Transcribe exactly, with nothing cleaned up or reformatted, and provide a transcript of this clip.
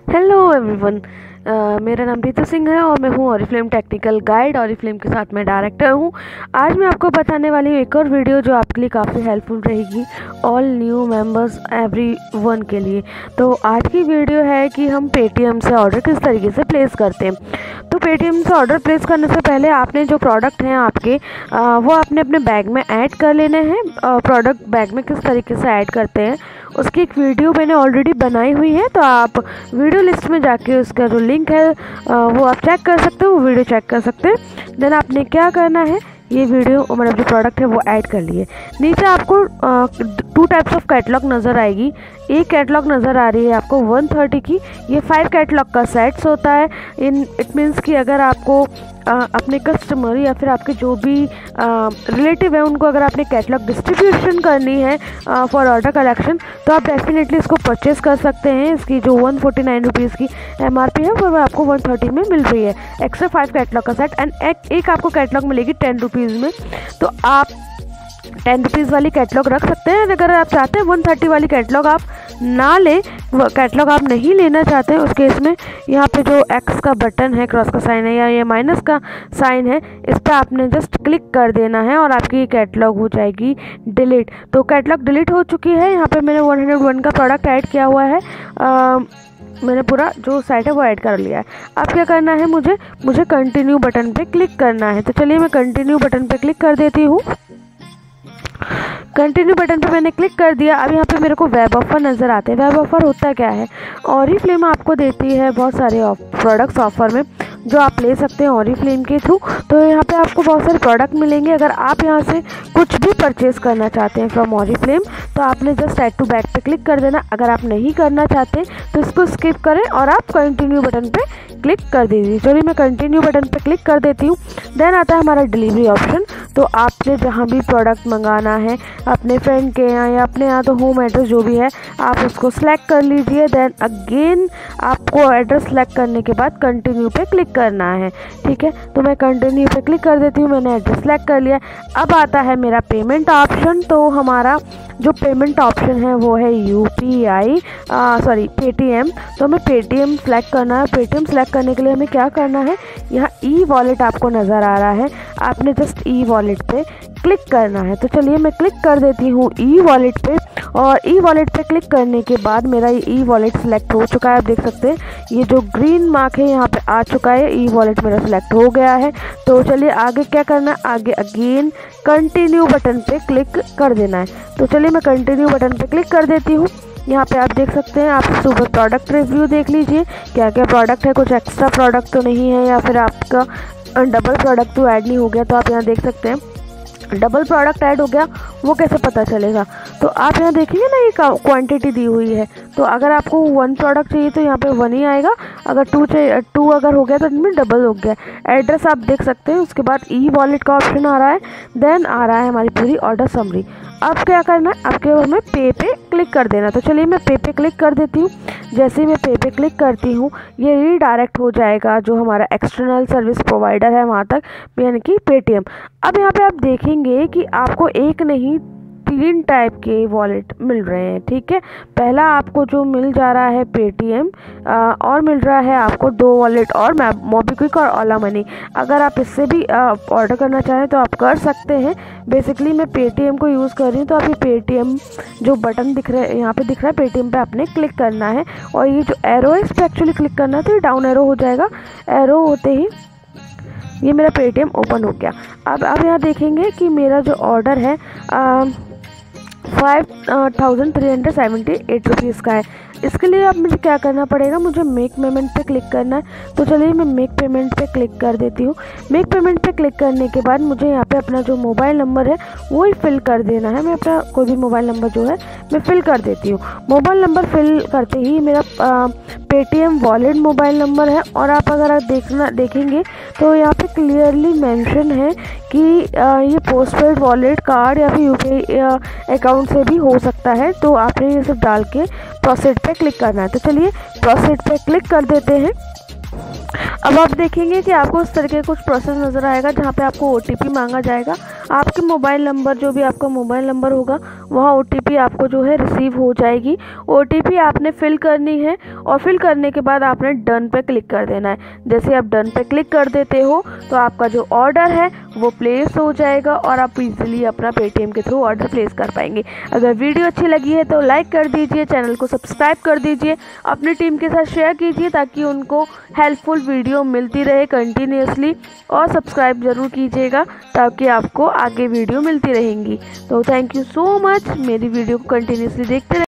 Hello everyone. मेरा नाम रितु सिंह है और मैं हूँ ऑरिफ्लेम टेक्निकल गाइड। ऑरिफ्लेम के साथ मैं डायरेक्टर हूँ। आज मैं आपको बताने वाली हूँ एक और वीडियो जो आपके लिए काफ़ी हेल्पफुल रहेगी, all new members every one के लिए। तो आज की वीडियो है कि हम पेटीएम से ऑर्डर किस तरीके से प्लेस करते हैं। तो पेटीएम से ऑर्डर प्लेस करने से पहले आपने जो प्रोडक्ट हैं आपके आ, वो आपने अपने बैग में ऐड कर लेने हैं। प्रोडक्ट बैग में किस तरीके से ऐड करते हैं उसकी एक वीडियो मैंने ऑलरेडी बनाई हुई है, तो आप वीडियो लिस्ट में जाके उसका जो लिंक है वो आप चेक कर सकते हो, वो वीडियो चेक कर सकते हैं। देन आपने क्या करना है, ये वीडियो मतलब जो प्रोडक्ट है वो ऐड कर लिए। नीचे आपको टू टाइप्स ऑफ कैटलॉग नज़र आएगी। एक कैटलॉग नज़र आ रही है आपको वन थर्टी की, ये फाइव कैटलॉग का सेट्स होता है। इन इट मीन्स कि अगर आपको आ, अपने कस्टमर या फिर आपके जो भी रिलेटिव है उनको अगर आपने कैटलॉग डिस्ट्रीब्यूशन करनी है फॉर ऑर्डर कलेक्शन, तो आप डेफिनेटली इसको परचेस कर सकते हैं। इसकी जो वन फोर्टी नाइन रुपीज़ की एम आर पी है वो आपको वन थर्टी में मिल रही है। एक्स्ट्रा फाइव कैटलॉग का सेट एंड एक, एक आपको कैटलॉग मिलेगी टेन रुपीज़ में। तो आप टेन रुपीज़ वाली कैटलॉग रख सकते हैं। अगर आप चाहते हैं वन थर्टी वाली कैटलॉग आप ना लें, कैटलॉग आप नहीं लेना चाहते हैं, उस केस में यहाँ पे जो एक्स का बटन है, क्रॉस का साइन है या ये माइनस का साइन है, इस पर आपने जस्ट क्लिक कर देना है और आपकी कैटलॉग हो जाएगी डिलीट। तो कैटलॉग डिलीट हो चुकी है। यहाँ पे मैंने वन हंड्रेड वन का प्रोडक्ट ऐड किया हुआ है। आ, मैंने पूरा जो साइट है वो ऐड कर लिया है। अब क्या करना है, मुझे मुझे कंटिन्यू बटन पे क्लिक करना है। तो चलिए मैं कंटिन्यू बटन पे क्लिक कर देती हूँ। कंटिन्यू बटन पे मैंने क्लिक कर दिया। अब यहाँ पे मेरे को वेब ऑफर नज़र आते हैं। वेब ऑफर होता क्या है, ऑरिफ्लेम आपको देती है बहुत सारे प्रोडक्ट्स ऑफर में जो आप ले सकते हैं ऑरिफ्लेम के थ्रू। तो यहाँ पे आपको बहुत सारे प्रोडक्ट मिलेंगे। अगर आप यहाँ से कुछ भी परचेज करना चाहते हैं फ्रॉम ऑरिफ्लेम तो आपने जस्ट ऐड टू बैग पे क्लिक कर देना। अगर आप नहीं करना चाहते तो इसको स्किप करें और आप कंटिन्यू बटन पे क्लिक कर दीजिए। चलिए मैं कंटिन्यू बटन पे क्लिक कर देती हूँ। देन आता है हमारा डिलीवरी ऑप्शन। तो आपने जहाँ भी प्रोडक्ट मंगाना है अपने फ्रेंड के यहाँ या अपने यहाँ, तो होम एड्रेस जो भी है आप उसको सिलेक्ट कर लीजिए। देन अगेन आपको एड्रेस सेलेक्ट करने के बाद कंटिन्यू पे क्लिक करना है। ठीक है, तो मैं कंटिन्यू पे क्लिक कर देती हूँ। मैंने एड्रेस सेलेक्ट कर लिया। अब आता है मेरा पेमेंट ऑप्शन। तो हमारा जो पेमेंट ऑप्शन है वो है U P I sorry Paytm. तो हमें पेटीएम सेलेक्ट करना है। पेटीएम सेलेक्ट करने के लिए हमें क्या करना है, यहाँ ई वॉलेट आपको नज़र आ रहा है, आपने जस्ट ई वॉलेट पे क्लिक करना है। तो चलिए मैं क्लिक कर देती हूँ ई वॉलेट पे। और ई वॉलेट पे क्लिक करने के बाद मेरा ये ई वॉलेट सेलेक्ट हो चुका है। आप देख सकते हैं ये जो ग्रीन मार्क है यहाँ पे आ चुका है, ई वॉलेट मेरा सेलेक्ट हो गया है। तो चलिए आगे क्या करना है, आगे अगेन कंटिन्यू बटन पे क्लिक कर देना है। तो चलिए मैं कंटिन्यू बटन पे क्लिक कर देती हूँ। यहाँ पे आप देख सकते हैं, आप सुपर प्रोडक्ट रिव्यू देख लीजिए क्या क्या प्रोडक्ट है, कुछ एक्स्ट्रा प्रोडक्ट तो नहीं है या फिर आपका डबल प्रोडक्ट तो ऐड नहीं हो गया। तो आप यहाँ देख सकते हैं डबल प्रोडक्ट ऐड हो गया, वो कैसे पता चलेगा। तो आप यहाँ देखिए ना ये क्वांटिटी दी हुई है। तो अगर आपको वन प्रोडक्ट चाहिए तो यहाँ पे वन ही आएगा, अगर टू चाहिए टू अगर हो गया तो इनमें डबल हो गया। एड्रेस आप देख सकते हैं, उसके बाद ई वॉलेट का ऑप्शन आ रहा है, देन आ रहा है हमारी पूरी ऑर्डर समरी। अब क्या करना है, आपके हमें पे पे क्लिक कर देना। तो चलिए मैं पे पे क्लिक कर देती हूँ। जैसे ही मैं पे पे क्लिक करती हूँ ये रीडायरेक्ट हो जाएगा जो हमारा एक्सटर्नल सर्विस प्रोवाइडर है वहाँ तक, यानी कि पेटीएम। अब यहाँ पे आप देखेंगे कि आपको एक नहीं तीन टाइप के वॉलेट मिल रहे हैं। ठीक है, पहला आपको जो मिल जा रहा है पेटीएम और मिल रहा है आपको दो वॉलेट और मोबीक्विक और ओला मनी। अगर आप इससे भी ऑर्डर करना चाहें तो आप कर सकते हैं। बेसिकली मैं पेटीएम को यूज़ कर रही हूँ। तो आप ये पेटीएम जो बटन दिख रहा है यहाँ पे दिख रहा है, पेटीएम पे आपने क्लिक करना है और ये जो एरो है इस पर एक्चुअली क्लिक करना है तो ये डाउन एरो हो जाएगा। एरो होते ही ये मेरा पेटीएम ओपन हो गया। अब आप यहाँ देखेंगे कि मेरा जो ऑर्डर है आ, five thousand three hundred seventy eight rupees का है। इसके लिए अब मुझे क्या करना पड़ेगा, मुझे मेक पेमेंट पे क्लिक करना है। तो चलिए मैं मेक पेमेंट पे क्लिक कर देती हूँ। मेक पेमेंट पे क्लिक करने के बाद मुझे यहाँ पे अपना जो मोबाइल नंबर है वो ही फिल कर देना है। मैं अपना कोई भी मोबाइल नंबर जो है मैं फिल कर देती हूँ। मोबाइल नंबर फिल करते ही मेरा पेटीएम वॉलेट मोबाइल नंबर है। और आप अगर आप देखना देखेंगे तो यहाँ पे क्लियरली मेंशन है कि आ, ये पोस्टपेड वॉलेट कार्ड या फिर यूपीआई अकाउंट से भी हो सकता है। तो आपने ये सब डाल के प्रोसीड पे क्लिक करना है। तो चलिए प्रोसीड पे क्लिक कर देते हैं। अब आप देखेंगे कि आपको इस तरीके का कुछ प्रोसेस नज़र आएगा जहाँ पे आपको ओटीपी मांगा जाएगा। आपके मोबाइल नंबर, जो भी आपका मोबाइल नंबर होगा वहाँ ओ टी पी आपको जो है रिसीव हो जाएगी। ओ टी पी आपने फिल करनी है और फिल करने के बाद आपने डन पे क्लिक कर देना है। जैसे आप डन पे क्लिक कर देते हो तो आपका जो ऑर्डर है वो प्लेस हो जाएगा और आप इजीली अपना पेटीएम के थ्रू ऑर्डर प्लेस कर पाएंगे। अगर वीडियो अच्छी लगी है तो लाइक कर दीजिए, चैनल को सब्सक्राइब कर दीजिए, अपनी टीम के साथ शेयर कीजिए ताकि उनको हेल्पफुल वीडियो मिलती रहे कंटिन्यूसली, और सब्सक्राइब ज़रूर कीजिएगा ताकि आपको आगे वीडियो मिलती रहेंगी। तो थैंक यू सो मच, मेरी वीडियो को कंटिन्यूसली देखते रहें।